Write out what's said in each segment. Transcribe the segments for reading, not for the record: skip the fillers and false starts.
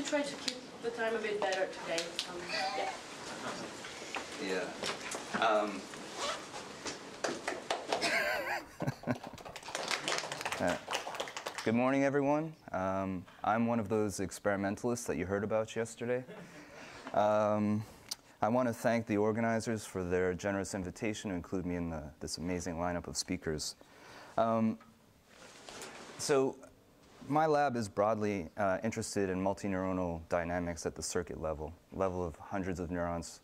try to keep the time a bit better today. Yeah. Good morning, everyone. I'm one of those experimentalists that you heard about yesterday. I want to thank the organizers for their generous invitation to include me in this amazing lineup of speakers. So my lab is broadly interested in multineuronal dynamics at the circuit level of hundreds of neurons.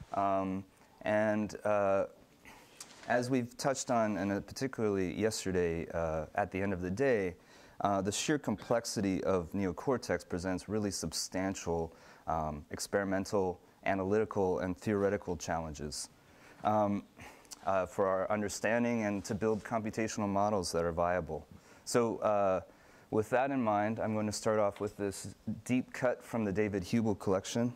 As we've touched on, and particularly yesterday at the end of the day, the sheer complexity of neocortex presents really substantial experimental, analytical, and theoretical challenges for our understanding and to build computational models that are viable. So with that in mind, I'm going to start off with this deep cut from the David Hubel collection.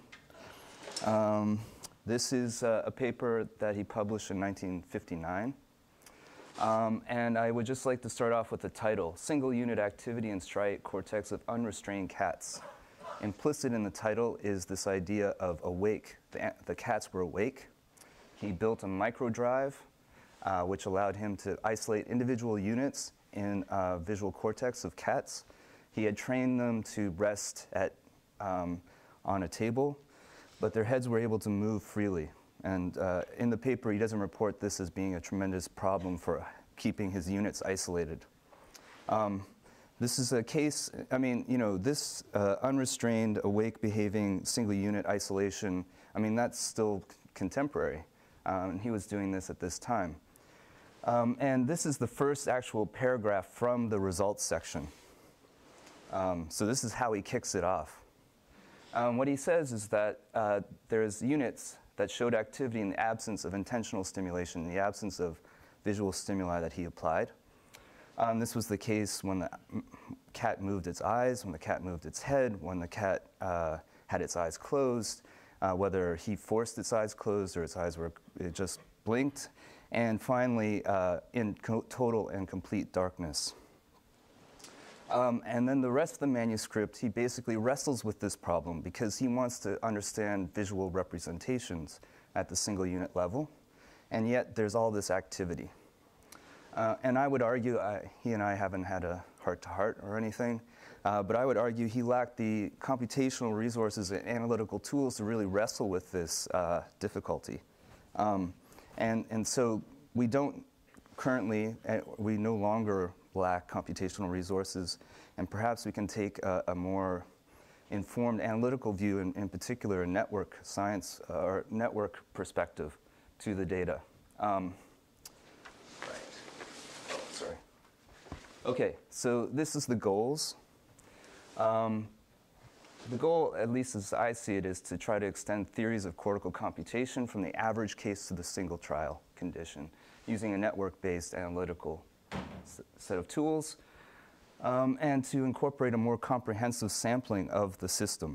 This is a paper that he published in 1959. And I would just like to start off with the title, Single Unit Activity in Striate Cortex of Unrestrained Cats. Implicit in the title is this idea of awake. The cats were awake. He built a microdrive, which allowed him to isolate individual units in visual cortex of cats. He had trained them to rest on a table, but their heads were able to move freely. And in the paper, he doesn't report this as being a tremendous problem for keeping his units isolated. This is a case, this unrestrained, awake behaving single unit isolation, that's still contemporary. And he was doing this at this time. And this is the first actual paragraph from the results section. So this is how he kicks it off. What he says is that there's units that showed activity in the absence of intentional stimulation, in the absence of visual stimuli that he applied. This was the case when the cat moved its eyes, when the cat moved its head, when the cat had its eyes closed, whether he forced its eyes closed or its eyes it just blinked, and finally in total and complete darkness. And then the rest of the manuscript, he basically wrestles with this problem because he wants to understand visual representations at the single unit level, and yet there's all this activity. And I would argue, he and I haven't had a heart-to-heart or anything, but I would argue he lacked the computational resources and analytical tools to really wrestle with this difficulty. And so we don't currently, we no longer lack computational resources, and perhaps we can take a more informed analytical view, in particular a network science or network perspective to the data. Right. Oh, sorry. Okay, so this is the goals. The goal, at least as I see it, is to try to extend theories of cortical computation from the average case to the single trial condition, using a network-based analytical set of tools, and to incorporate a more comprehensive sampling of the system.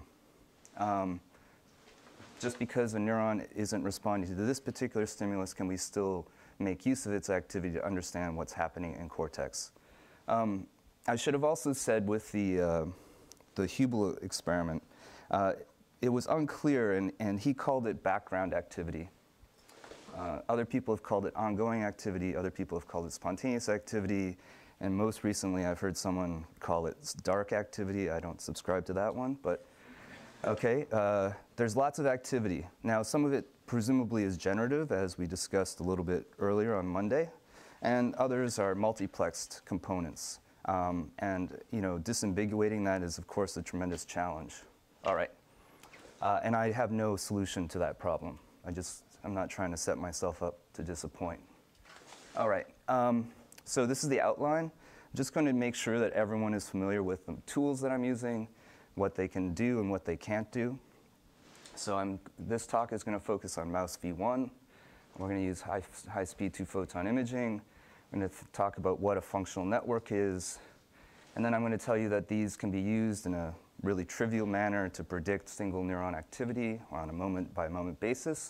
Just because a neuron isn't responding to this particular stimulus, can we still make use of its activity to understand what's happening in cortex? I should have also said with the Hubel experiment, it was unclear, and he called it background activity. Other people have called it ongoing activity, other people have called it spontaneous activity, and most recently I've heard someone call it dark activity. I don't subscribe to that one, but okay. There's lots of activity. Now, some of it presumably is generative, as we discussed a little bit earlier on Monday, and others are multiplexed components. And disambiguating that is, of course, a tremendous challenge. All right. And I have no solution to that problem. I'm not trying to set myself up to disappoint. All right. So this is the outline. I'm just going to make sure that everyone is familiar with the tools that I'm using, what they can do and what they can't do. So this talk is going to focus on mouse V1. We're going to use high-speed two-photon imaging. I'm going to talk about what a functional network is. And then I'm going to tell you that these can be used in a really trivial manner to predict single neuron activity on a moment-by-moment basis.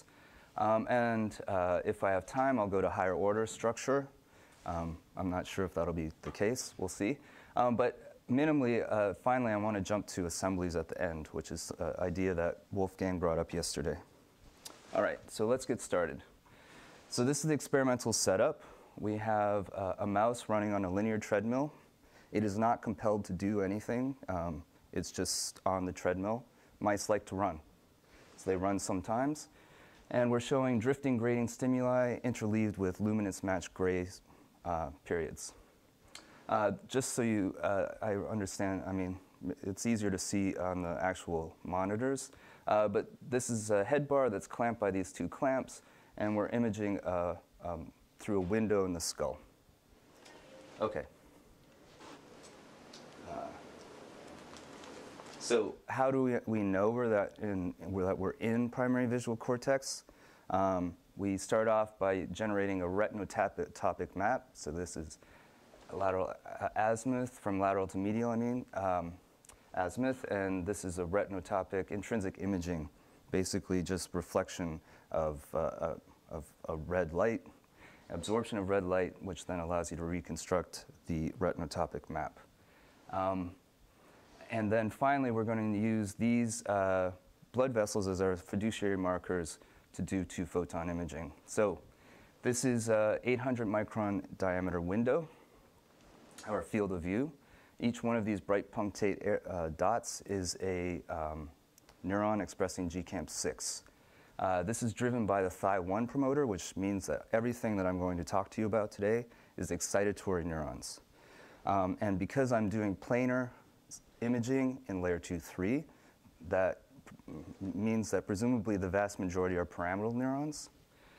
If I have time, I'll go to higher order structure. I'm not sure if that'll be the case. We'll see. But minimally, finally, I want to jump to assemblies at the end, which is an idea that Wolfgang brought up yesterday. All right, so let's get started. So this is the experimental setup. We have a mouse running on a linear treadmill. It is not compelled to do anything. It's just on the treadmill. Mice like to run, so they run sometimes. And we're showing drifting grading stimuli interleaved with luminance matched gray periods. Just so I understand, I mean, it's easier to see on the actual monitors, but this is a head bar that's clamped by these two clamps, and we're imaging through a window in the skull. Okay. So how do we know that we're in primary visual cortex? We start off by generating a retinotopic map. So this is a lateral azimuth from lateral to medial, azimuth, and this is a retinotopic intrinsic imaging, basically just reflection of red light, absorption of red light, which then allows you to reconstruct the retinotopic map. And then finally, we're going to use these blood vessels as our fiduciary markers to do two-photon imaging. So this is a 800 micron diameter window, our field of view. Each one of these bright punctate dots is a neuron expressing GCAMP6. This is driven by the Thy1 promoter, which means that everything that I'm going to talk to you about today is excitatory neurons. And because I'm doing planar imaging in layer 2-3, that means that presumably the vast majority are pyramidal neurons.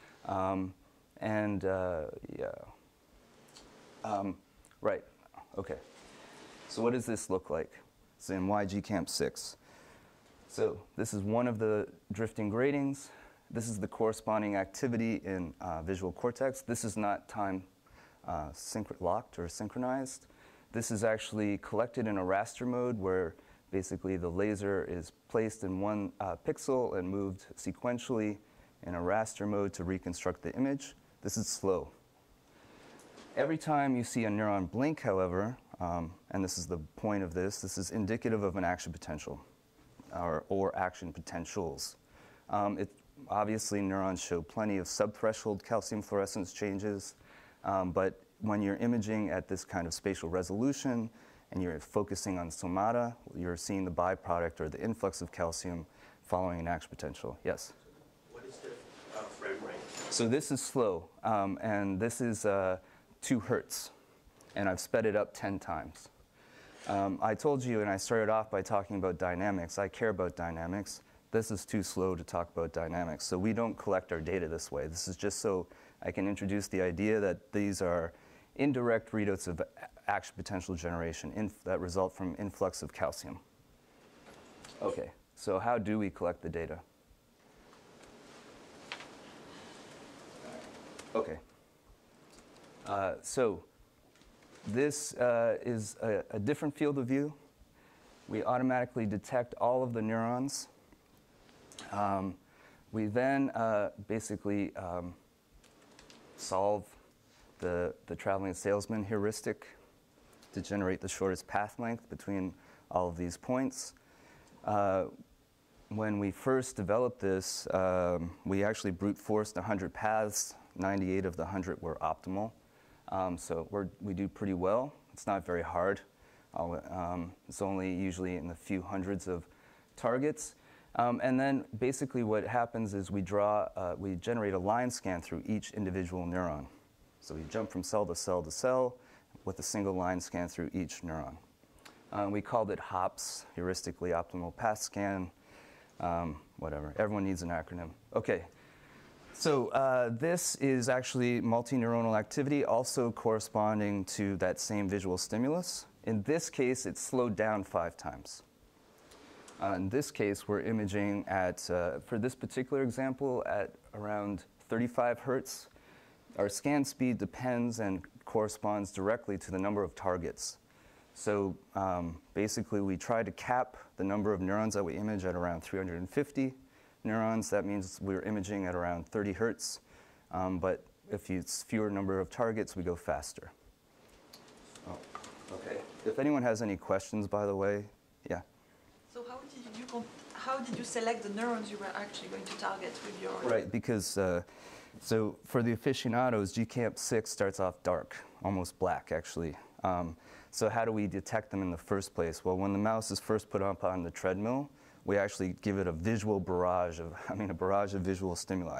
Right, okay. So what does this look like? It's in YGCAMP6. So this is one of the drifting gratings. This is the corresponding activity in visual cortex. This is not time locked or synchronized. This is actually collected in a raster mode where basically the laser is placed in one pixel and moved sequentially in a raster mode to reconstruct the image. This is slow. Every time you see a neuron blink, however, and this is the point of this is indicative of an action potential or action potentials. Obviously, neurons show plenty of subthreshold calcium fluorescence changes, but when you're imaging at this kind of spatial resolution and you're focusing on somata, you're seeing the byproduct or the influx of calcium following an action potential. Yes? What is the frame rate? So this is slow, and this is 2 hertz, and I've sped it up 10 times. I told you, and I started off by talking about dynamics. I care about dynamics. This is too slow to talk about dynamics, so we don't collect our data this way. This is just so I can introduce the idea that these are indirect readouts of action potential generation that result from influx of calcium. Okay, so how do we collect the data? Okay. So this is a different field of view. We automatically detect all of the neurons. We then basically solve the traveling salesman heuristic to generate the shortest path length between all of these points. When we first developed this, we actually brute forced 100 paths. 98 of the 100 were optimal. So we do pretty well. It's not very hard. It's only usually in the few hundreds of targets. And then basically what happens is we generate a line scan through each individual neuron. So we jump from cell to cell to cell with a single line scan through each neuron. We called it HOPS, heuristically optimal path scan, whatever. Everyone needs an acronym. Okay. So this is actually multineuronal activity, also corresponding to that same visual stimulus. In this case, it's slowed down 5 times. In this case, we're imaging at, for this particular example, at around 35 hertz. Our scan speed depends and corresponds directly to the number of targets. So basically, we try to cap the number of neurons that we image at around 350 neurons. That means we're imaging at around 30 hertz. But if it's fewer number of targets, we go faster. Oh. Okay. If anyone has any questions, by the way, yeah. So how did you select the neurons you were actually going to target with your... Right, because so for the aficionados, GCamp6 starts off dark, almost black actually. So how do we detect them in the first place? Well, when the mouse is first put up on the treadmill, we actually give it a visual barrage of, a barrage of visual stimuli.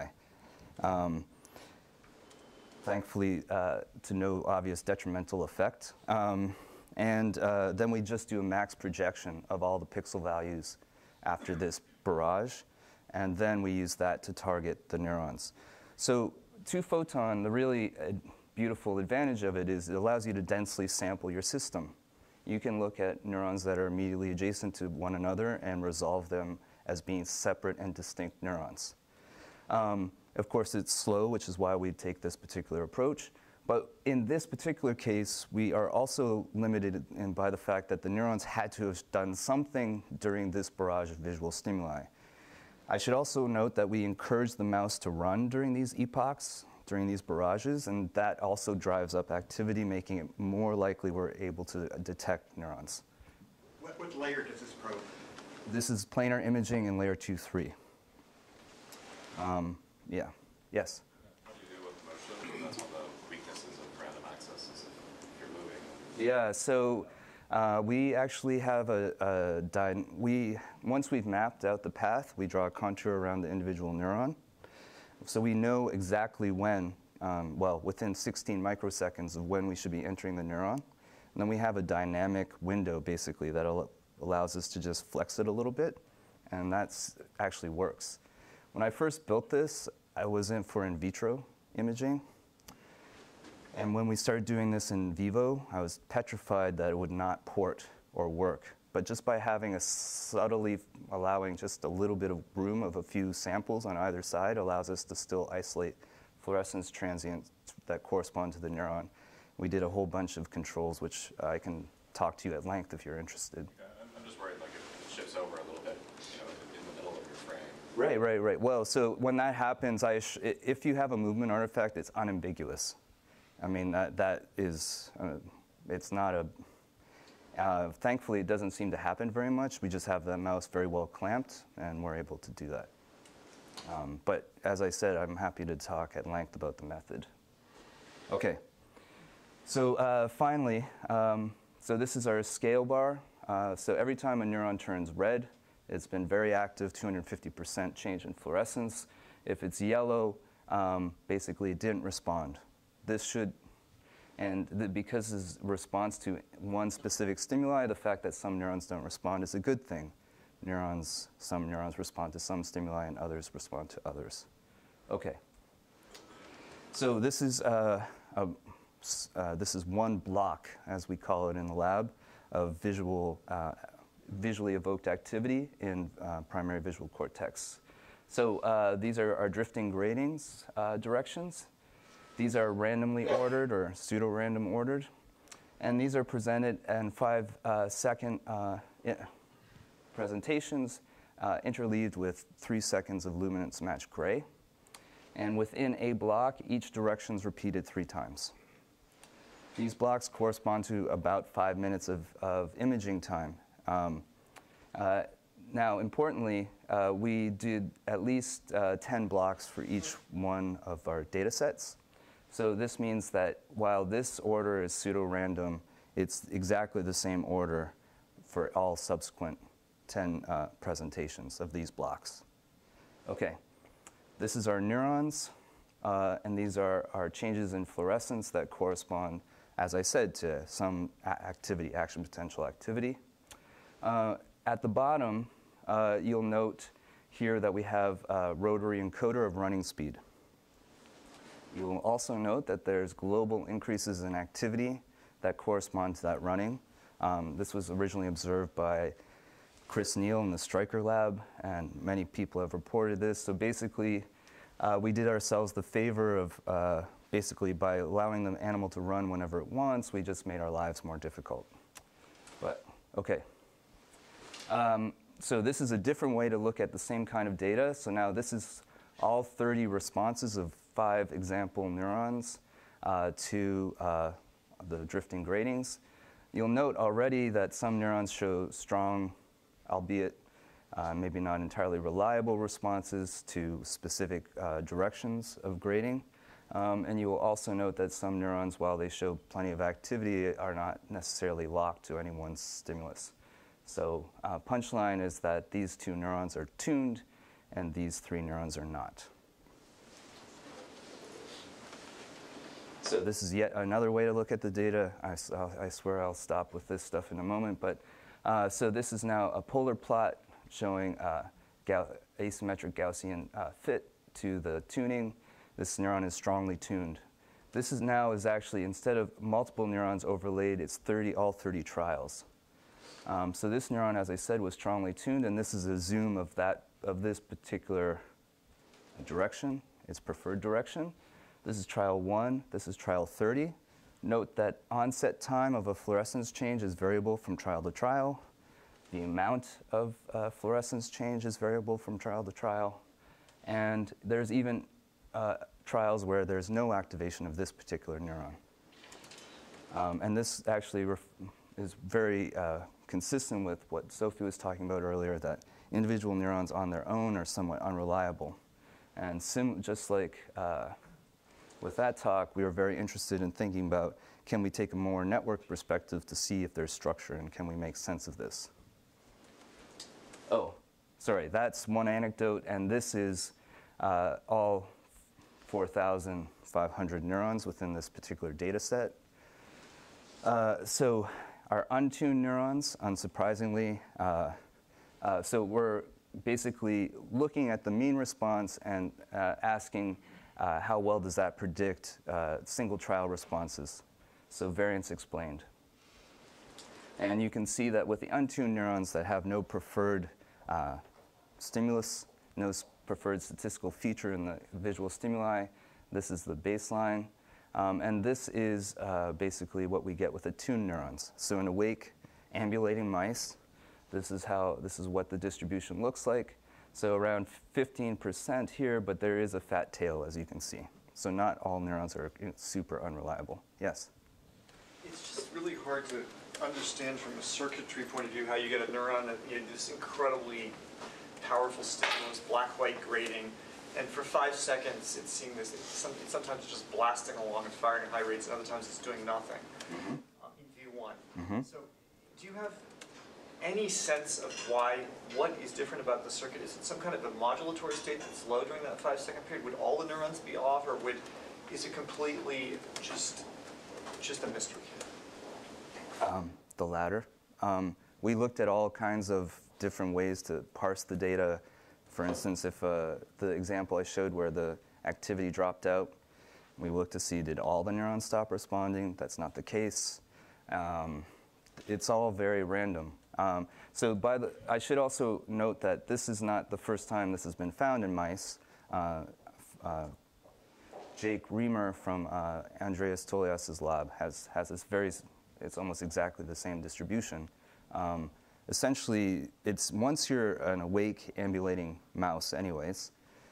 Thankfully, to no obvious detrimental effect. And then we just do a max projection of all the pixel values after this barrage, and then we use that to target the neurons. So 2-photon, the really beautiful advantage of it is it allows you to densely sample your system. You can look at neurons that are immediately adjacent to one another and resolve them as being separate and distinct neurons. Of course, it's slow, which is why we take this particular approach. But in this particular case, we are also limited by the fact that the neurons had to have done something during this barrage of visual stimuli. I should also note that we encourage the mouse to run during these epochs, during these barrages, and that also drives up activity, making it more likely we're able to detect neurons. What layer does this probe? This is planar imaging in layer 2-3. Yeah. Yes? What do you do with motion? That's one of the weaknesses of random access is if you're moving. Yeah, so we actually have once we've mapped out the path, we draw a contour around the individual neuron. So we know exactly when, well, within 16 microseconds of when we should be entering the neuron. And then we have a dynamic window, basically, that allows us to just flex it a little bit, and that actually works. When I first built this, I was in for in vitro imaging. And when we started doing this in vivo, I was petrified that it would not port or work. But just by having subtly allowing just a little bit of room of a few samples on either side allows us to still isolate fluorescence transients that correspond to the neuron. We did a whole bunch of controls, which I can talk to you at length if you're interested. Yeah, I'm just worried like if it shifts over a little bit, you know, in the middle of your frame. Right. Well, so when that happens, if you have a movement artifact, it's unambiguous. I mean, that is, it's not a, thankfully it doesn't seem to happen very much. We just have the mouse very well clamped, and we're able to do that. But as I said, I'm happy to talk at length about the method. Okay, so finally, so this is our scale bar. So every time a neuron turns red, it's been very active, 250% change in fluorescence. If it's yellow, basically it didn't respond. This should, and because this response to one specific stimuli, the fact that some neurons don't respond is a good thing. Some neurons respond to some stimuli and others respond to others. Okay. So this is one block, as we call it in the lab, of visually evoked activity in primary visual cortex. So these are our drifting gratings directions. These are randomly ordered or pseudo-random ordered. And these are presented in 5-second presentations interleaved with 3 seconds of luminance match gray. And within a block, each direction is repeated 3 times. These blocks correspond to about 5 minutes of imaging time. Now, importantly, we did at least 10 blocks for each one of our data sets. So this means that while this order is pseudo-random, it's exactly the same order for all subsequent 10 presentations of these blocks. Okay, this is our neurons, and these are our changes in fluorescence that correspond, as I said, to some activity, action potential activity. At the bottom, you'll note here that we have a rotary encoder of running speed. You will also note that there's global increases in activity that correspond to that running. This was originally observed by Chris Neal in the Stryker lab, and many people have reported this. So basically, we did ourselves the favor of basically by allowing the animal to run whenever it wants, we just made our lives more difficult. But, okay. So this is a different way to look at the same kind of data. So now this is all 30 responses of 5 example neurons to the drifting gratings. You'll note already that some neurons show strong, albeit maybe not entirely reliable responses to specific directions of grading. And you will also note that some neurons, while they show plenty of activity, are not necessarily locked to any one stimulus. So punchline is that these 2 neurons are tuned and these 3 neurons are not. So this is yet another way to look at the data. I swear I'll stop with this stuff in a moment. But so this is now a polar plot showing asymmetric Gaussian fit to the tuning. This neuron is strongly tuned. This is actually, instead of multiple neurons overlaid, it's all 30 trials. So this neuron, as I said, was strongly tuned, and this is a zoom of this particular direction, its preferred direction. This is trial 1. This is trial 30. Note that onset time of a fluorescence change is variable from trial to trial. The amount of fluorescence change is variable from trial to trial. And there's even trials where there's no activation of this particular neuron. And this actually is very consistent with what Sophie was talking about earlier, that individual neurons on their own are somewhat unreliable. And just like with that talk, we were very interested in thinking about, can we take a more network perspective to see if there's structure, and can we make sense of this? Oh, sorry, that's one anecdote, and this is all 4,500 neurons within this particular data set. So our untuned neurons, unsurprisingly, so we're basically looking at the mean response and asking how well does that predict single trial responses. So variance explained. And you can see that with the untuned neurons that have no preferred stimulus, no preferred statistical feature in the visual stimuli, this is the baseline. And this is basically what we get with the tuned neurons. So in awake ambulating mice, this is what the distribution looks like. So around 15% here, but there is a fat tail, as you can see. So not all neurons are super unreliable. Yes? It's just really hard to understand from a circuitry point of view how you get a neuron that, this incredibly powerful stimulus, black-white grading, and for 5 seconds it's seeing this. Sometimes it's just blasting along and firing at high rates, and other times it's doing nothing in V1. So do you have any sense of what is different about the circuit? Is it some kind of a modulatory state that's low during that 5-second period? Would all the neurons be off, or is it completely just a mystery? The latter. We looked at all kinds of different ways to parse the data. For instance, if the example I showed where the activity dropped out, we looked to see did all the neurons stop responding. That's not the case. It's all very random. So I should also note that this is not the first time this has been found in mice. Jake Reamer from Andreas Tolias's lab has this it's almost exactly the same distribution. Essentially, it's once you're an awake ambulating mouse anyways,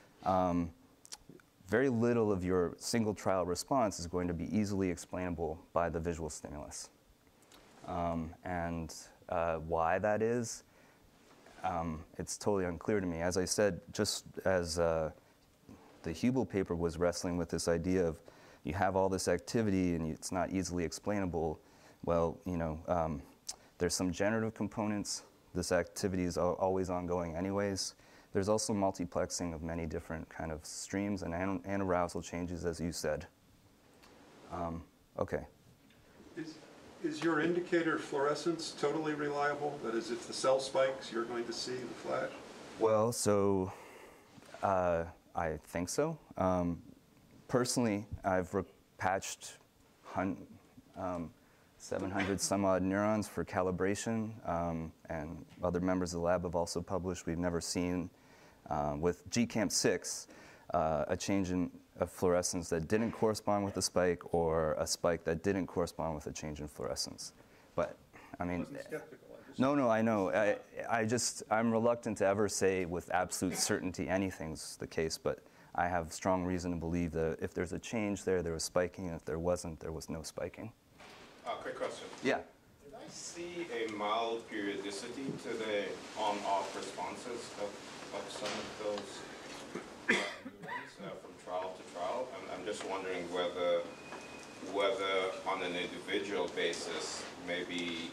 very little of your single trial response is going to be easily explainable by the visual stimulus. And why that is, it's totally unclear to me. As I said, just as the Hubel paper was wrestling with this idea of you have all this activity and it's not easily explainable, well, there's some generative components. This activity is always ongoing anyways. There's also multiplexing of many different kind of streams and arousal changes, as you said. Okay. Is your indicator fluorescence totally reliable? That is, if the cell spikes, you're going to see the flash? Well, so I think so. Personally, I've patched 700 some odd neurons for calibration, and other members of the lab have also published. We've never seen, with GCAMP6, a change in fluorescence that didn't correspond with a spike, or a spike that didn't correspond with a change in fluorescence. But, I mean, no, I know. I'm reluctant to ever say with absolute certainty anything's the case, but I have strong reason to believe that if there's a change there was spiking, and if there wasn't, there was no spiking. Quick question. Yeah. see a mild periodicity to the on-off responses of some of those neurons from trial to trial. I'm just wondering whether on an individual basis, maybe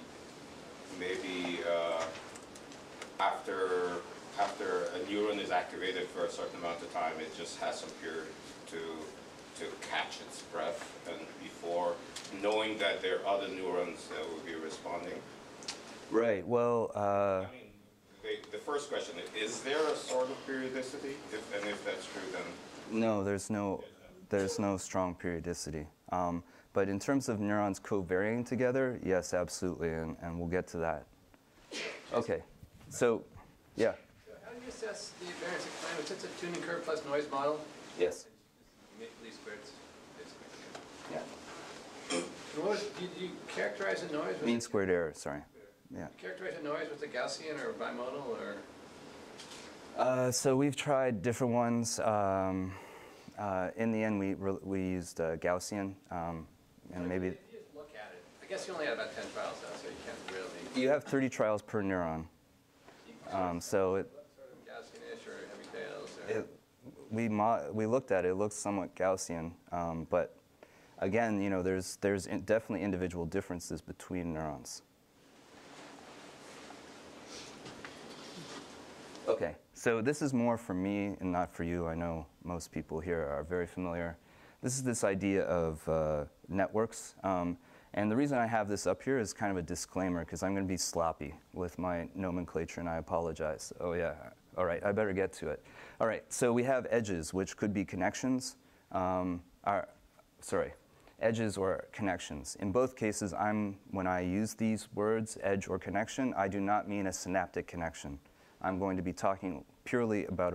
after a neuron is activated for a certain amount of time, it just has some period to catch its breath, and before knowing that there are other neurons that will be responding. Right. Well, I mean, the first question is there a sort of periodicity? If that's true, then no, there's no strong periodicity. But in terms of neurons co-varying together, yes, absolutely, and we'll get to that. Okay. So, yeah. How do you assess the variance of climate? It's a tuning curve plus noise model. Yes. Least squares, basically. Yeah. And what do you characterize the noise? Mean squared error. Sorry. Yeah. Characterize the noise with a Gaussian or bimodal or? So we've tried different ones. In the end, we used Gaussian, and maybe. If you just look at it, I guess you only have about 10 trials now, so you can't really. You have 30 trials per neuron. So it. What sort of Gaussian-ish or heavy tails? Or? We looked at it. It looks somewhat Gaussian, but again, you know, there's definitely individual differences between neurons. Okay, so this is more for me and not for you. I know most people here are very familiar. This is this idea of networks. And the reason I have this up here is kind of a disclaimer, because I'm going to be sloppy with my nomenclature, and I apologize. Oh, yeah. All right, I better get to it. All right, so we have edges, which could be connections. Edges or connections. In both cases, when I use these words, edge or connection, I do not mean a synaptic connection. I'm going to be talking purely about a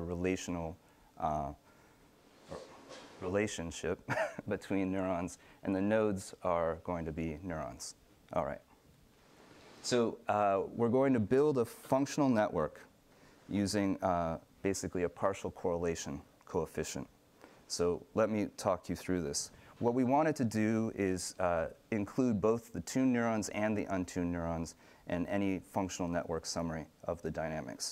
relationship between neurons, and the nodes are going to be neurons. All right. So we're going to build a functional network using basically a partial correlation coefficient. So let me talk you through this. What we wanted to do is include both the tuned neurons and the untuned neurons in any functional network summary of the dynamics.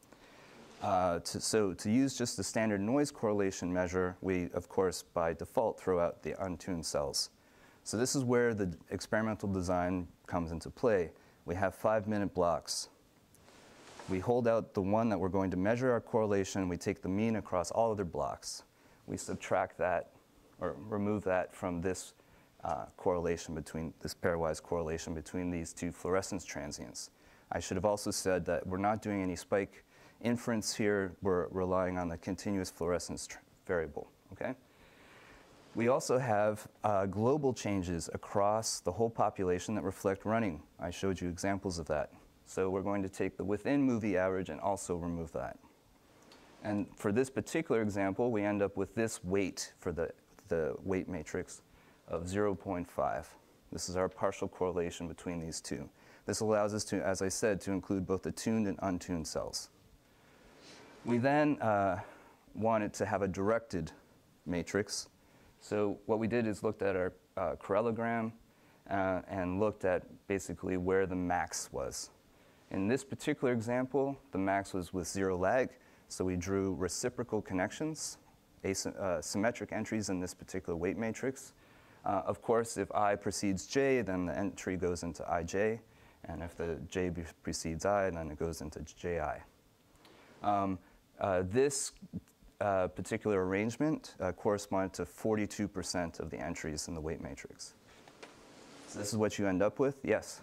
So to use just the standard noise correlation measure, we, of course, by default, throw out the untuned cells. So this is where the experimental design comes into play. We have 5-minute blocks. We hold out the one that we're going to measure our correlation. We take the mean across all other blocks. We subtract that, or remove that from this correlation between, this pairwise correlation between these two fluorescence transients. I should have also said that we're not doing any spike inference here. We're relying on the continuous fluorescence variable, okay? We also have global changes across the whole population that reflect running. I showed you examples of that. So we're going to take the within movie average and also remove that. And for this particular example, we end up with this weight for the weight matrix of 0.5. This is our partial correlation between these two. This allows us to, as I said, to include both the tuned and untuned cells. We then wanted to have a directed matrix. So what we did is looked at our correlogram and looked at basically where the max was. In this particular example, the max was with 0 lag, so we drew reciprocal connections, symmetric entries in this particular weight matrix. Of course, if I precedes j, then the entry goes into ij, and if the j precedes I, then it goes into ji. This particular arrangement corresponded to 42% of the entries in the weight matrix. So this is what you end up with. Yes?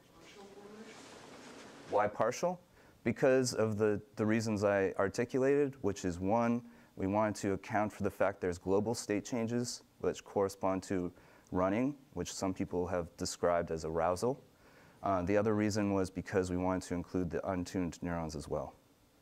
Why partial? Because of the reasons I articulated, which is one, we wanted to account for the fact there's global state changes which correspond to running, which some people have described as arousal. The other reason was because we wanted to include the untuned neurons as well.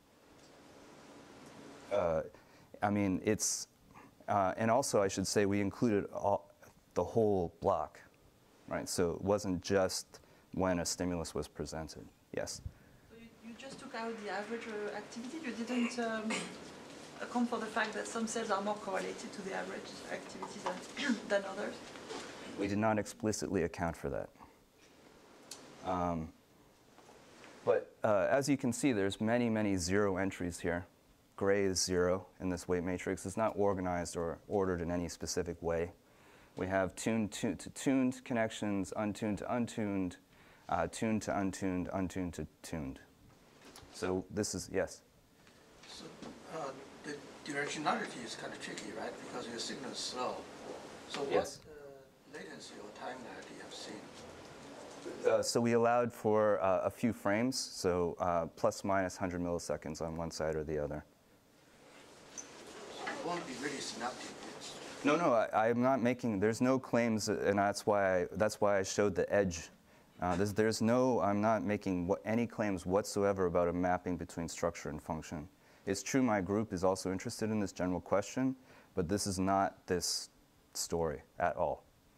I mean, it's, and also I should say we included the whole block, right? So it wasn't just when a stimulus was presented. Yes? So you just took out the average activity. You didn't account for the fact that some cells are more correlated to the average activity than others? We did not explicitly account for that. But as you can see, there's many, many zero entries here. Gray is 0 in this weight matrix. It's not organized or ordered in any specific way. We have tuned to tuned connections, untuned to untuned, tuned to untuned, untuned to tuned. So this is, yes? So the directionality is kind of tricky, right? Because your signal is slow. So what Yes. latency or time lag do you have seen? So we allowed for a few frames, so plus minus 100 milliseconds on one side or the other. So it won't be really synaptic. It's No, no, I'm not making. There's no claims, and that's why I showed the edge. There's no. I'm not making any claims whatsoever about a mapping between structure and function. It's true my group is also interested in this general question, but this is not this story at all.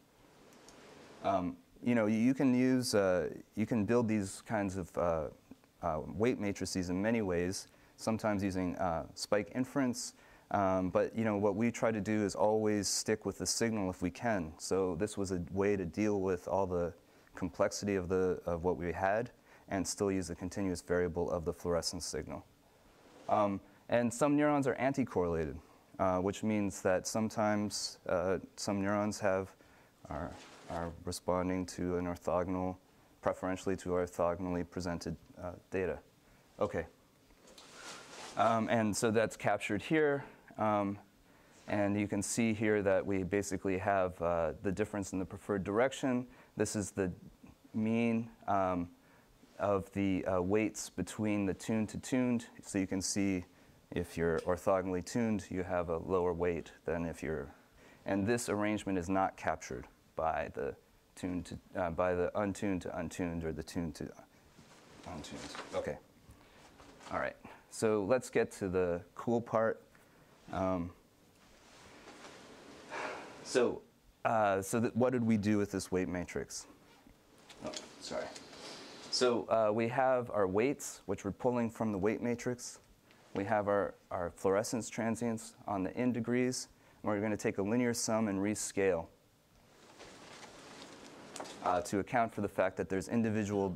You know, you can use, you can build these kinds of weight matrices in many ways. Sometimes using spike inference. But you know, what we try to do is always stick with the signal if we can. So this was a way to deal with all the complexity of what we had and still use the continuous variable of the fluorescence signal. And some neurons are anti-correlated, which means that sometimes some neurons are responding to an orthogonal, preferentially to orthogonally presented data. Okay. And so that's captured here. And you can see here that we basically have the difference in the preferred direction. This is the mean of the weights between the tuned to tuned. So you can see if you're orthogonally tuned, you have a lower weight than if you're. And this arrangement is not captured by the tuned to, by the untuned to untuned or the tuned to untuned. Okay. All right. So let's get to the cool part. What did we do with this weight matrix? Oh, sorry. So we have our weights, which we're pulling from the weight matrix. We have our fluorescence transients on the in degrees. And we're going to take a linear sum and rescale to account for the fact that there's individual,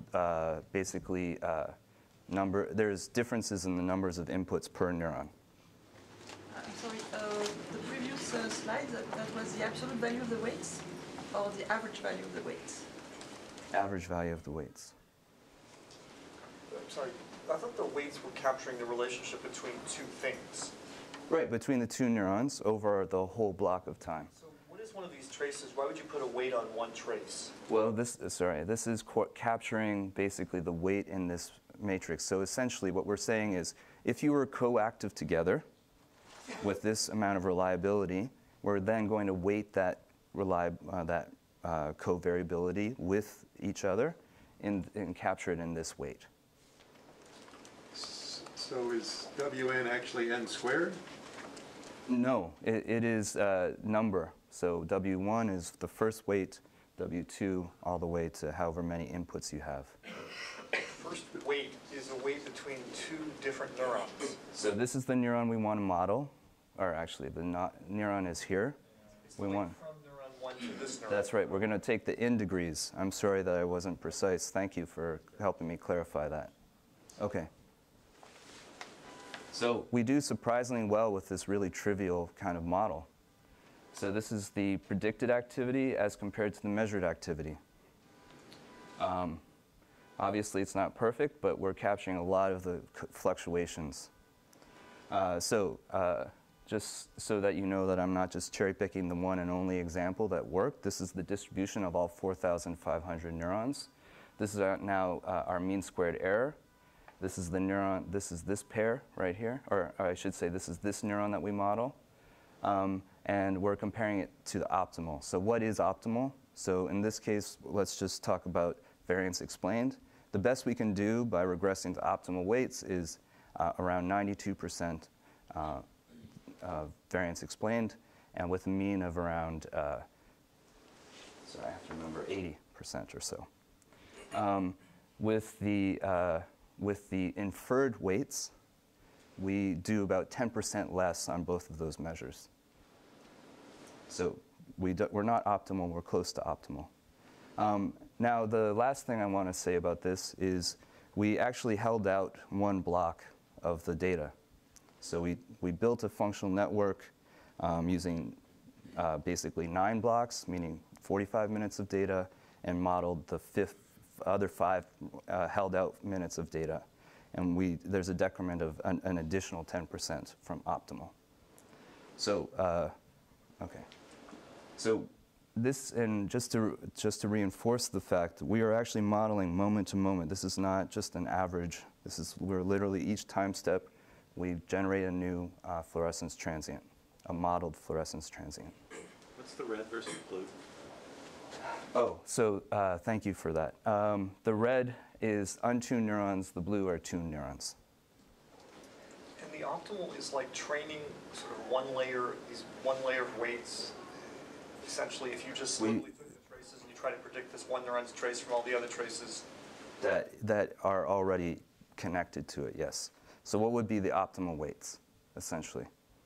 there's differences in the numbers of inputs per neuron. I'm sorry, the previous slide, that was the absolute value of the weights or the average value of the weights? Average value of the weights. I'm sorry, I thought the weights were capturing the relationship between two things. Right, between the two neurons over the whole block of time. So what is one of these traces? Why would you put a weight on one trace? Well, this is capturing basically the weight in this matrix. So essentially what we're saying is if you were coactive together with this amount of reliability, we're then going to weight that covariability with each other and capture it in this weight. So is Wn actually n squared? No, it is number. So W1 is the first weight, W2 all the way to however many inputs you have. First weight is a weight between two different neurons. So this is the neuron we want to model, or actually the neuron is here. It's the weight from neuron 1 to this neuron. That's right. We're going to take the in degrees. I'm sorry that I wasn't precise. Thank you for helping me clarify that. Okay. So we do surprisingly well with this really trivial kind of model. So this is the predicted activity as compared to the measured activity. Obviously, it's not perfect, but we're capturing a lot of the fluctuations. Just so that you know that I'm not just cherry-picking the one and only example that worked, this is the distribution of all 4,500 neurons. This is now our mean squared error. This is the neuron, this is this pair right here, or I should say this is this neuron that we model. And we're comparing it to the optimal. So what is optimal? So in this case, let's just talk about variance explained. The best we can do by regressing to optimal weights is around 92% variance explained, and with a mean of around, so I have to remember 80% or so. With the inferred weights, we do about 10% less on both of those measures. So we're not optimal, we're close to optimal. Now, the last thing I want to say about this is we actually held out one block of the data. So we built a functional network using basically 9 blocks, meaning 45 minutes of data, and modeled the other 5 held out minutes of data. And there's a decrement of an additional 10% from optimal. So, okay. So this, and just to reinforce the fact, we are actually modeling moment to moment. This is not just an average. We're literally, each time step, we generate a new fluorescence transient, a modeled fluorescence transient. What's the red versus blue? Oh, so thank you for that. The red is untuned neurons, the blue are tuned neurons. And the optimal is like training sort of one layer of weights. Essentially, if you just slowly took the traces and you try to predict this one neuron's trace from all the other traces. That are already connected to it, yes. So what would be the optimal weights, essentially?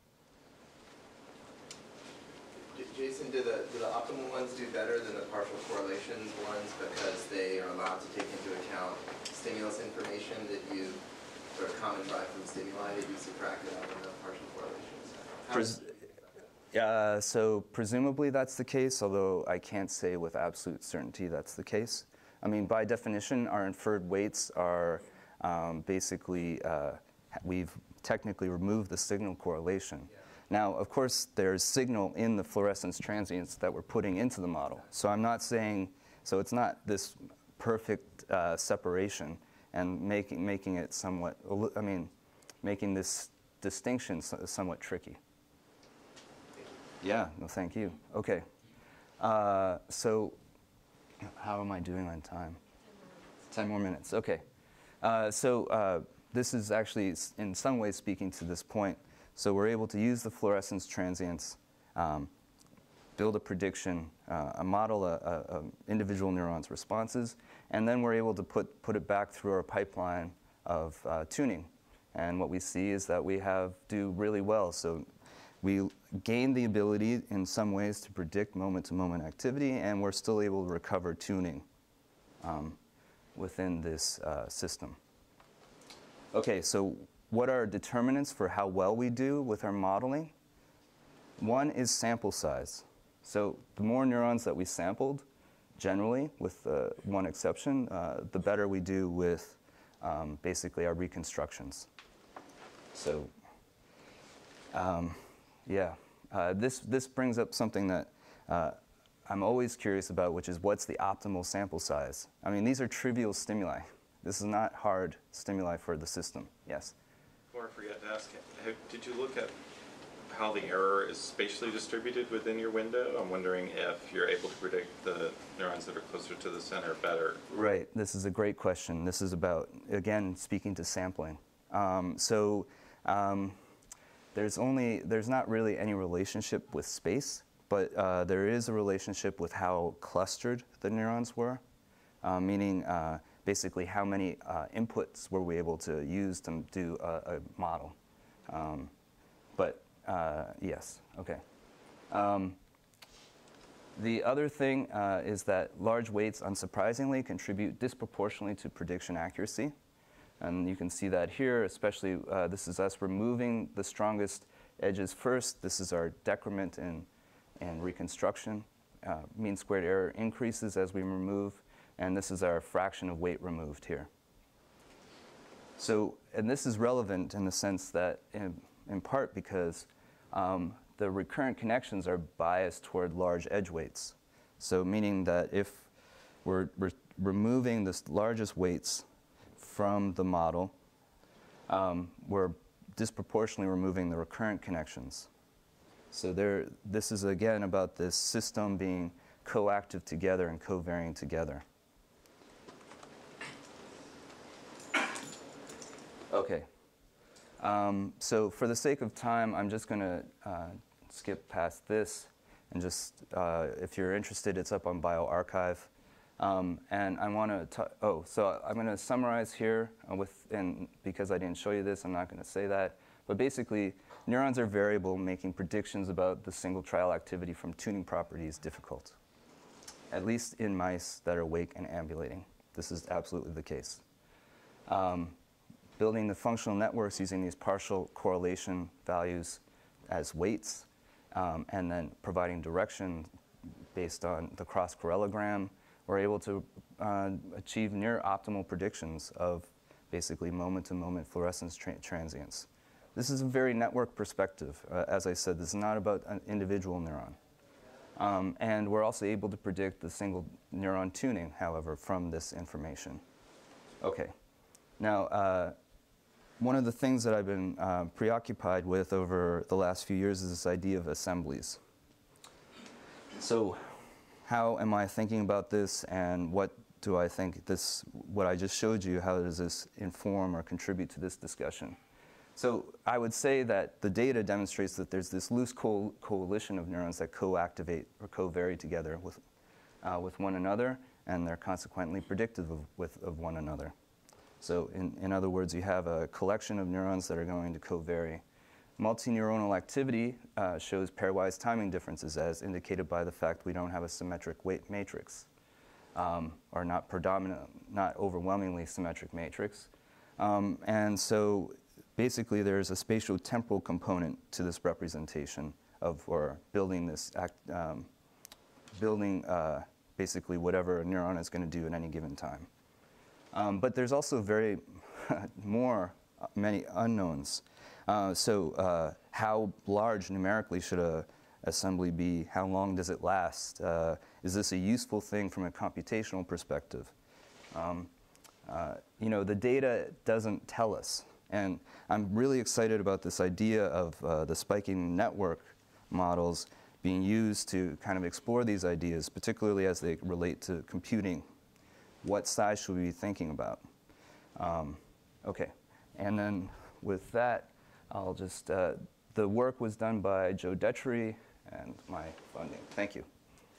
Jason, do the optimal ones do better than the partial correlations ones because they are allowed to take into account stimulus information that you sort of common by from stimuli that you subtracted out of the partial correlations? So presumably that's the case, although I can't say with absolute certainty that's the case. I mean, by definition, our inferred weights are basically, we've technically removed the signal correlation. Yeah. Now, of course, there's signal in the fluorescence transients that we're putting into the model. So I'm not saying, so it's not this perfect separation and making it somewhat, I mean, making this distinction somewhat tricky. Yeah, no, thank you. Okay. So how am I doing on time? 10 more minutes, okay. This is actually in some ways speaking to this point. So we're able to use the fluorescence transients, build a prediction, model individual neurons' responses, and then we're able to put it back through our pipeline of tuning. And what we see is that we do really well. So we gain the ability in some ways to predict moment-to-moment activity, and we're still able to recover tuning within this system. Okay, so what are determinants for how well we do with our modeling? One is sample size. So the more neurons that we sampled, generally, with one exception, the better we do with basically our reconstructions. So this brings up something that I'm always curious about, which is what's the optimal sample size? I mean, these are trivial stimuli. This is not hard stimuli for the system. Yes? Before I forget to ask, did you look at how the error is spatially distributed within your window? I'm wondering if you're able to predict the neurons that are closer to the center better. Right. This is a great question. This is about, again, speaking to sampling. There's not really any relationship with space, but there is a relationship with how clustered the neurons were, meaning basically how many inputs were we able to use to do a model. Yes, okay. The other thing is that large weights, unsurprisingly, contribute disproportionately to prediction accuracy. And you can see that here, especially this is us removing the strongest edges first. This is our decrement in reconstruction. Mean squared error increases as we remove, and this is our fraction of weight removed here. So, and this is relevant in the sense that, in part because the recurrent connections are biased toward large edge weights. So meaning that if we're removing the largest weights from the model, we're disproportionately removing the recurrent connections. So this is again about this system being coactive together and covariant together. Okay. So for the sake of time, I'm just going to skip past this and just, if you're interested, it's up on bioRxiv. And I want to, so I'm going to summarize here and because I didn't show you this, I'm not going to say that. But basically, neurons are variable, making predictions about the single trial activity from tuning properties difficult. at least in mice that are awake and ambulating. This is absolutely the case. Building the functional networks using these partial correlation values as weights, and then providing direction based on the cross-correlogram, we're able to achieve near optimal predictions of basically moment-to-moment fluorescence transients. This is a very network perspective. As I said, this is not about an individual neuron. And we're also able to predict the single neuron tuning, however, from this information. Okay. Now, one of the things that I've been preoccupied with over the last few years is this idea of assemblies. So how am I thinking about this, and what do I think what I just showed you, how does this inform or contribute to this discussion? So I would say that the data demonstrates that there's this loose coalition of neurons that co-activate or co-vary together with one another, and they're consequently predictive of one another. So in other words, you have a collection of neurons that are going to co-vary. Multineuronal activity shows pairwise timing differences, as indicated by the fact we don't have a symmetric weight matrix, or not overwhelmingly symmetric matrix. And so basically there's a spatio-temporal component to this representation or building this basically whatever a neuron is going to do at any given time. But there's also many unknowns. So how large numerically should a assembly be? How long does it last? Is this a useful thing from a computational perspective? You know, the data doesn't tell us. And I'm really excited about this idea of the spiking network models being used to kind of explore these ideas, particularly as they relate to computing. What size should we be thinking about? Okay, and then with that, I'll just, the work was done by Joe Detchery and my funding. Thank you.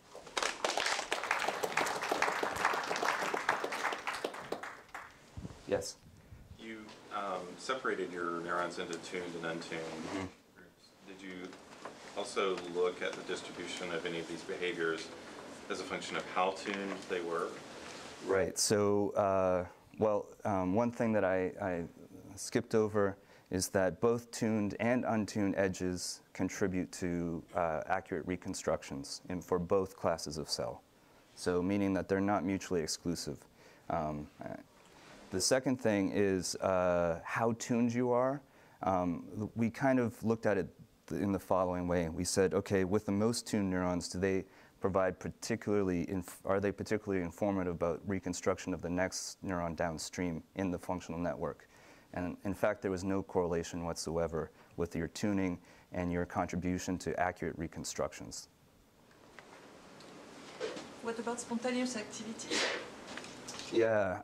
Yes? You separated your neurons into tuned and untuned groups. Did you also look at the distribution of any of these behaviors as a function of how tuned they were? Right. So, one thing that I skipped over is that both tuned and untuned edges contribute to accurate reconstructions for both classes of cell. So, meaning that they're not mutually exclusive. The second thing is how tuned you are. We kind of looked at it in the following way. We said, okay, with the most tuned neurons, do they provide are they particularly informative about reconstruction of the next neuron downstream in the functional network? And in fact, there was no correlation whatsoever with your tuning and your contribution to accurate reconstructions. What about spontaneous activity? Yeah.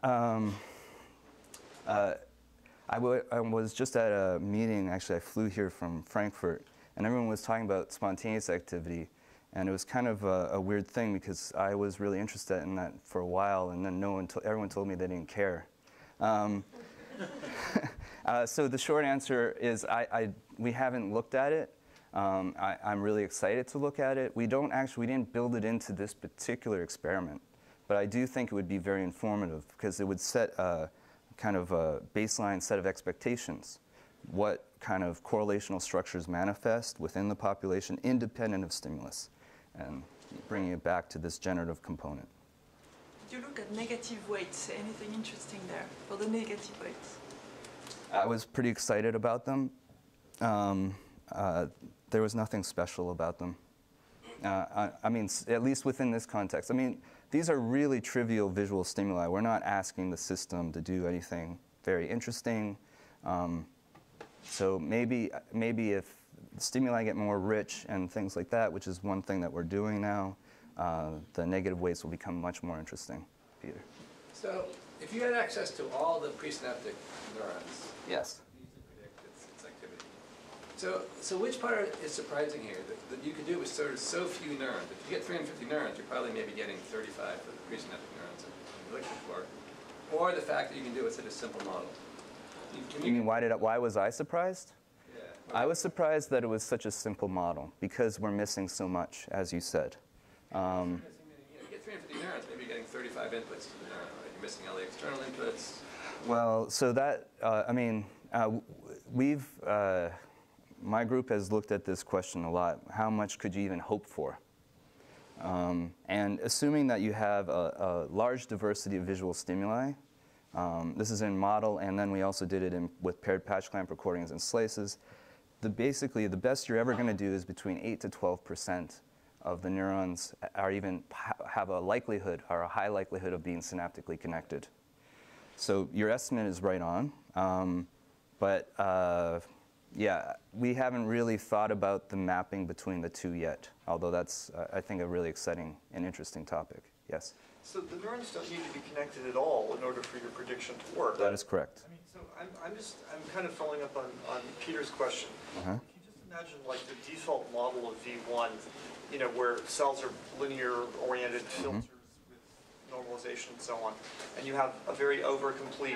I was just at a meeting, actually I flew here from Frankfurt, and everyone was talking about spontaneous activity. And it was kind of a weird thing because I was really interested in that for a while, and then everyone told me they didn't care. So the short answer is we haven't looked at it. I'm really excited to look at it. We didn't build it into this particular experiment, but I do think it would be very informative because it would set a kind of a baseline set of expectations. What kind of correlational structures manifest within the population independent of stimulus, and bringing it back to this generative component. Did you look at negative weights? Anything interesting there for the negative weights? I was pretty excited about them. There was nothing special about them. I mean, at least within this context. I mean, these are really trivial visual stimuli. We're not asking the system to do anything very interesting. So maybe if stimuli get more rich and things like that, which is one thing that we're doing now, the negative weights will become much more interesting. Peter? So if you had access to all the presynaptic neurons, yes, you can predict its activity. So which part is surprising here? That you could do it with sort of so few neurons. If you get 350 neurons, you're probably maybe getting 35 for the presynaptic neurons that you're looking for. Or the fact that you can do it with such a simple model. You mean why was I surprised? Yeah. I was surprised that it was such a simple model because we're missing so much, as you said. You get 350 neurons, maybe you're getting 35 inputs to the neuron, right? You're missing all the external inputs. Well, so that, I mean, my group has looked at this question a lot. How much could you even hope for? And assuming that you have a large diversity of visual stimuli, this is in model, and then we also did it with paired patch clamp recordings and slices. Basically, the best you're ever going to do is between 8 to 12% of the neurons are even have a likelihood or a high likelihood of being synaptically connected. So your estimate is right on, but yeah, we haven't really thought about the mapping between the two yet, although that's, I think, a really exciting and interesting topic. Yes? So the neurons don't need to be connected at all in order for your prediction to work. That is correct. I mean, so I'm kind of following up on Peter's question. Uh-huh. If you just imagine like the default model of V1, you know, where cells are linear oriented filters with normalization and so on, and you have a very over-complete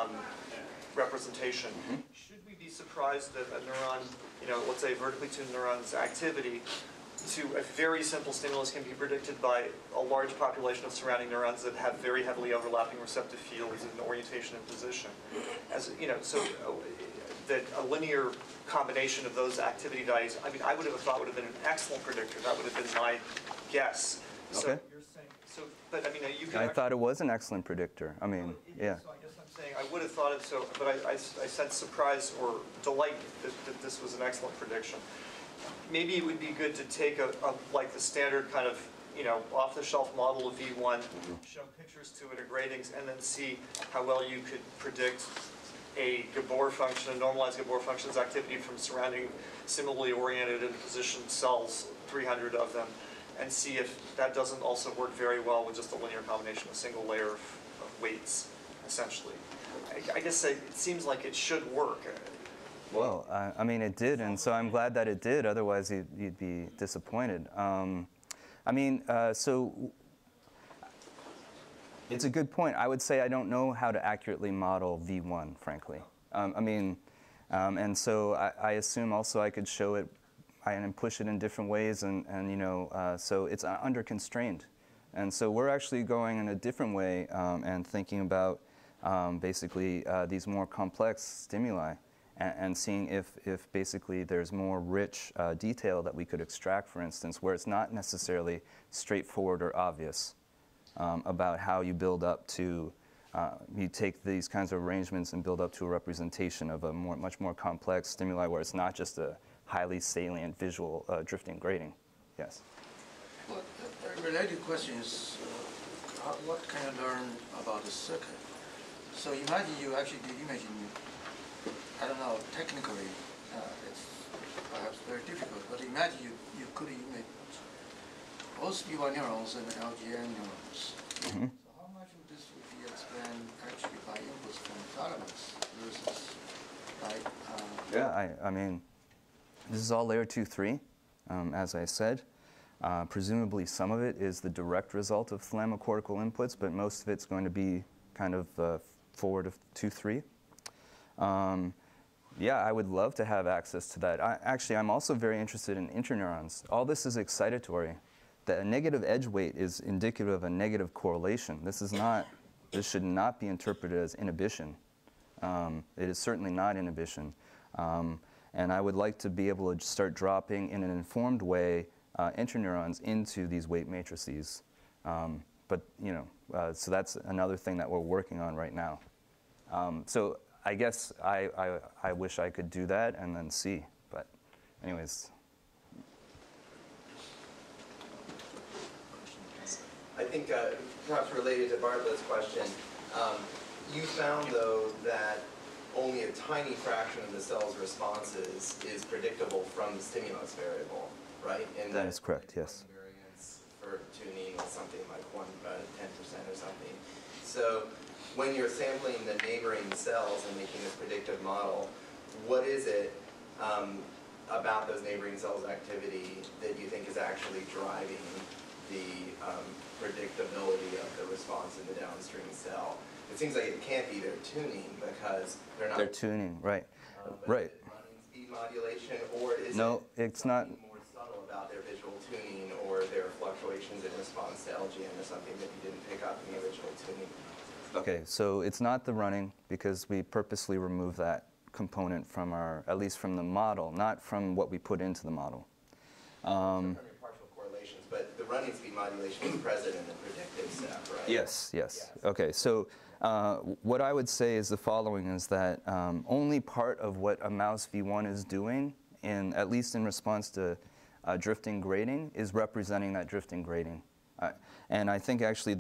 representation. Should we be surprised that a neuron, you know, let's say vertically tuned neuron's activity to a very simple stimulus can be predicted by a large population of surrounding neurons that have very heavily overlapping receptive fields in orientation and position? As you know, so that a linear combination of those activity values, I mean, I would have thought would have been an excellent predictor. That would have been my guess. So Okay. you're saying, so, but I mean, you can. I thought it was an excellent predictor. I mean, yeah. So I guess I'm saying I would have thought it so, but I sense surprise or delight that this was an excellent prediction. Maybe it would be good to take like the standard kind of, you know, off-the-shelf model of V1, show pictures to it or gradings, and then see how well you could predict a Gabor function, a normalized Gabor function's activity from surrounding similarly oriented and positioned cells, 300 of them, and see if that doesn't also work very well with just a linear combination, a single layer of weights, essentially. I guess it seems like it should work. Well, I mean, it did, and so I'm glad that it did. Otherwise, you'd be disappointed. I mean, so it's a good point. I would say I don't know how to accurately model V1, frankly. I mean, and so I assume also I could show it and push it in different ways, and you know, so it's under constrained. And so we're actually going in a different way and thinking about basically these more complex stimuli. And seeing if basically there's more rich detail that we could extract, for instance, where it's not necessarily straightforward or obvious about how you build up to, you take these kinds of arrangements and build up to a representation of a much more complex stimuli where it's not just a highly salient visual drifting grading. Yes? Well, a related question is, what can you learn about the circuit? So imagine you actually did imaging. I don't know, technically, it's perhaps very difficult, but imagine you could image both V1 neurons and LGN neurons. So how much of this would be explained actually by inputs from thalamus versus like... Yeah, I mean, this is all layer 2-3, as I said. Presumably some of it is the direct result of thalamocortical inputs, but most of it's going to be kind of forward of 2-3. Yeah, I would love to have access to that. Actually, I'm also very interested in interneurons. All this is excitatory. The negative edge weight is indicative of a negative correlation. This should not be interpreted as inhibition. It is certainly not inhibition. And I would like to be able to start dropping in an informed way interneurons into these weight matrices. But, you know, so that's another thing that we're working on right now. So I guess I wish I could do that and then see, but anyways. I think perhaps related to Bartlett's question, you found though that only a tiny fraction of the cell's responses is predictable from the stimulus variable, right? And That is correct, yes. Variance for tuning is something like 10% or something. So when you're sampling the neighboring cells and making this predictive model, what is it about those neighboring cells' activity that you think is actually driving the predictability of the response in the downstream cell? It seems like it can't be their tuning because they're not. They're tuning, right. Is Right. it running speed modulation, or is No, it it's not. something more subtle about their visual tuning or their fluctual fluctuations in response to LGN or something that you didn't pick up in the original tuning. Okay, so it's not the running because we purposely removed that component from our, at least from the model, not from what we put into the model. From your partial correlations, but the running speed modulation is present in the predictive step, right? Yes, yes. Okay, so what I would say is the following, is that only part of what a mouse V1 is doing, at least in response to drifting grading, is representing that drifting grading. And I think actually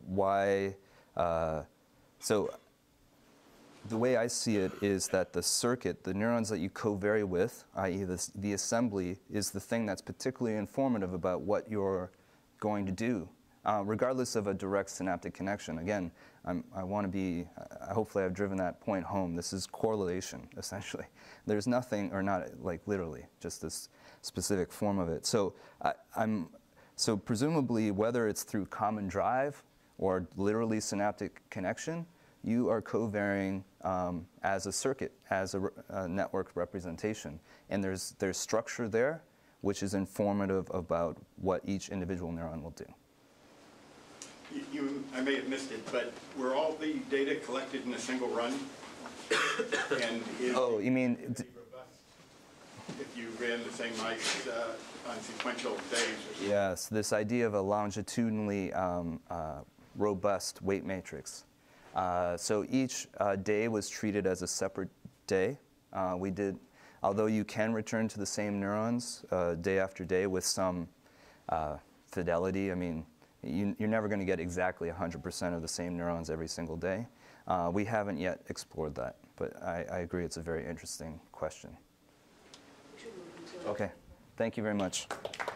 so the way I see it is that the circuit, the neurons that you covary with, i.e. the assembly, is the thing that's particularly informative about what you're going to do, regardless of a direct synaptic connection. Again, I want to be, hopefully I've driven that point home. This is correlation, essentially. There's nothing, or not like literally, just this specific form of it. So so presumably, whether it's through common drive or literally synaptic connection, you are covarying as a circuit, as a network representation. And there's structure there, which is informative about what each individual neuron will do. I may have missed it, but were all the data collected in a single run? And Oh, you mean... if you ran the same mice on sequential days? Yes, this idea of a longitudinally robust weight matrix. So each day was treated as a separate day. Although you can return to the same neurons day after day with some fidelity. I mean, you're never going to get exactly 100% of the same neurons every single day. We haven't yet explored that, but I agree it's a very interesting question. Okay, thank you very much.